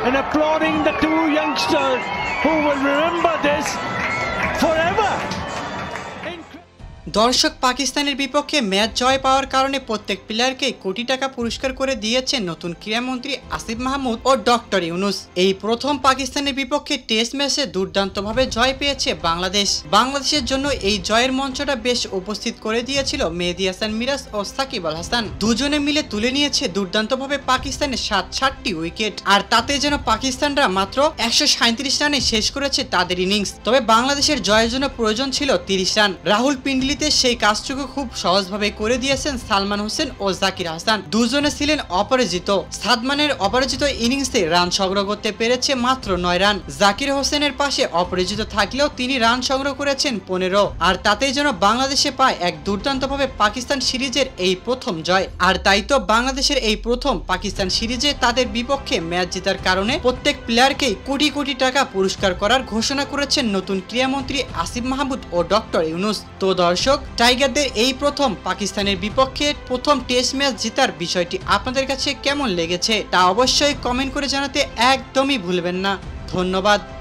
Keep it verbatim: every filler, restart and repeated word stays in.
and applauding the two youngsters who will remember this forever. দর্শক, পাকিস্তানের বিপক্ষে match জয় পাওয়ার কারণে প্রত্যেক প্লেয়ারকে কোটি টাকা পুরস্কার করে দিয়েছেন নতুন ক্রীড়ামন্ত্রী আসিফ মাহমুদ ও ডক্টর ইউনুস। এই প্রথম পাকিস্তানের বিপক্ষে টেস্ট ম্যাচে দুর্দান্তভাবে জয় পেয়েছে বাংলাদেশ। বাংলাদেশের জন্য এই জয়ের মঞ্চটা বেশ উপস্থিত করে দিয়েছিল মেহেদী হাসান মিরাজ ও সাকিব আল হাসান। দুজনে মিলে তুলে নিয়েছে দুর্দান্তভাবে পাকিস্তানের সাত সাতটি উইকেট, আর তাতে যেন পাকিস্তানরা মাত্র একশো সাঁত্রিশ রানে শেষ করেছে তাদের ইনিংস। তবে বাংলাদেশের জয়ের জন্য প্রয়োজন ছিল তিরিশ রান। রাহুল পিন্ডলি সেই কাজটুকু খুব সহজভাবে করে দিয়েছেন সালমান হোসেন ও জাকির হাসান। দুজনে ছিলেন অপরাজিত। সাদমানের অপরাজিত ইনিংসে রান সংগ্রহ করতে পেরেছে মাত্র নয় রান। জাকির হোসেনের পাশে অপরাজিত থাকলেও তিনি রান সংগ্রহ করেছেন পনেরো, আর তাতেই যেন বাংলাদেশে পায় এক দুর্দান্তভাবে পাকিস্তান সিরিজের এই প্রথম জয়। আর তাই তো বাংলাদেশের এই প্রথম পাকিস্তান সিরিজে তাদের বিপক্ষে ম্যাচ জেতার কারণে প্রত্যেক প্লেয়ারকেই কোটি কোটি টাকা পুরস্কার করার ঘোষণা করেছেন নতুন ক্রীড়ামন্ত্রী আসিফ মাহমুদ ও ডক্টর ইউনুস। তো দর্শক, টাইগারদের এই প্রথম পাকিস্তানের বিপক্ষে প্রথম টেস্ট ম্যাচ জেতার বিষয়টি আপনাদের কাছে কেমন লেগেছে তা অবশ্যই কমেন্ট করে জানাতে একদমই ভুলবেন না। ধন্যবাদ।